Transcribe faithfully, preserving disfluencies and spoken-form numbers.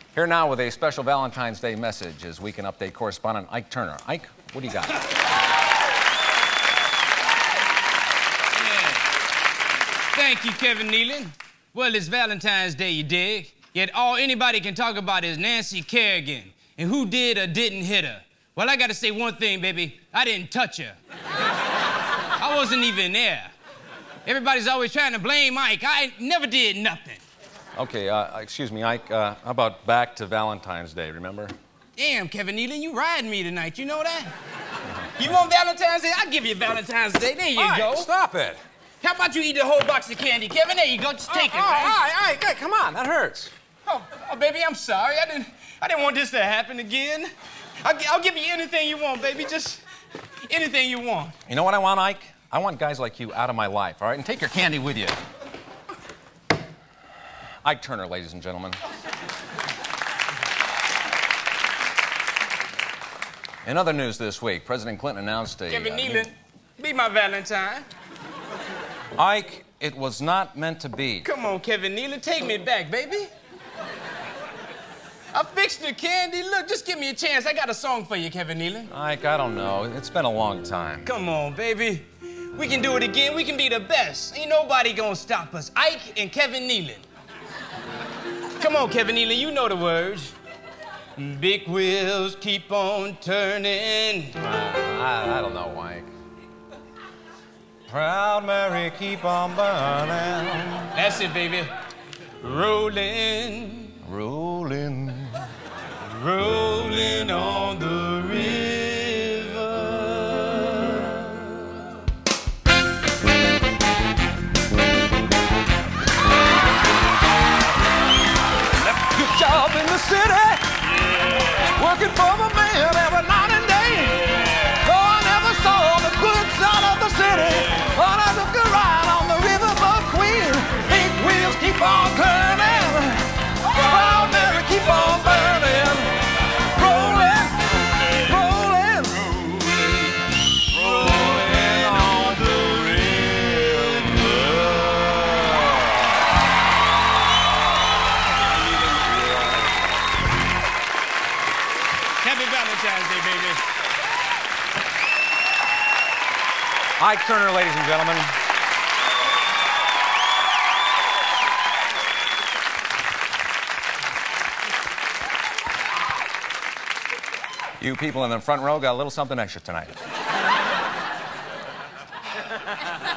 Here now with a special Valentine's Day message is Weekend Update correspondent Ike Turner. Ike, what do you got? Yeah. Thank you, Kevin Nealon. Well, it's Valentine's Day, you dig? Yet all anybody can talk about is Nancy Kerrigan and who did or didn't hit her. Well, I gotta say one thing, baby. I didn't touch her. I wasn't even there. Everybody's always trying to blame Ike. I never did nothing. Okay, uh, excuse me, Ike. Uh, how about back to Valentine's Day, remember? Damn, Kevin Nealon, you riding me tonight. You know that? You want Valentine's Day? I'll give you Valentine's Day. There you Ike, go. Stop it. How about you eat the whole box of candy, Kevin? There you go. Just take oh, it, oh, man. All right, all right, come on. That hurts. Oh, oh, baby, I'm sorry. I didn't, I didn't want this to happen again. I'll, I'll give you anything you want, baby. Just anything you want. You know what I want, Ike? I want guys like you out of my life, all right? And take your candy with you. Ike Turner, ladies and gentlemen. In other news this week, President Clinton announced a... Kevin uh, Nealon, be my Valentine. Ike, it was not meant to be. Come on, Kevin Nealon, take me back, baby. I fixed the candy. Look, just give me a chance. I got a song for you, Kevin Nealon. Ike, I don't know. It's been a long time. Come on, baby. We can do it again. We can be the best. Ain't nobody gonna stop us. Ike and Kevin Nealon. Come on, Kevin Nealon, you know the words. Big wheels keep on turning. Uh, I, I don't know, Ike. Proud Mary, keep on burning. That's it, baby. Rolling. Rolling. Rolling on the river. Left a good job in the city. Working for the man every night and day. Though I never saw the good side of the city, but I took a ride on the riverboat queen. Big wheels keep on turning. Proud Mary, keep on burning. Rolling, rolling, rolling on the river. Happy Valentine's Day, baby. Ike Turner, ladies and gentlemen. You people in the front row got a little something extra tonight.